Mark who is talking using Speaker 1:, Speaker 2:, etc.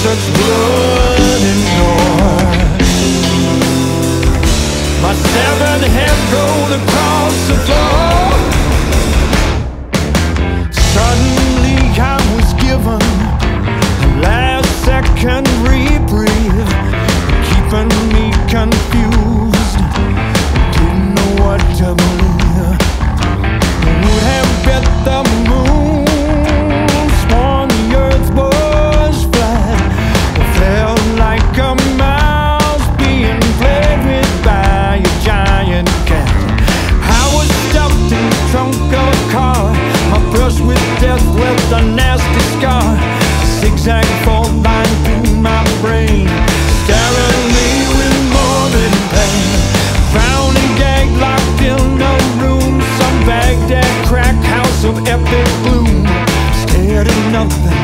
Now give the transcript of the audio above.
Speaker 1: such blood and gore. My severed head rolled across the floor. Suddenly I was given a last second reprieve, keeping me confused, didn't know what to believe. Would have bet the moon, sworn the earth was flat. It felt like a mouse being played with by a giant cat. I was stuffed in the trunk of a car, my brush with death left a nasty scar. A zigzag fault line through my brain, staring me with morbid pain. Found and gagged, locked in a room, some Baghdad crack house of epic gloom. Scared of nothing,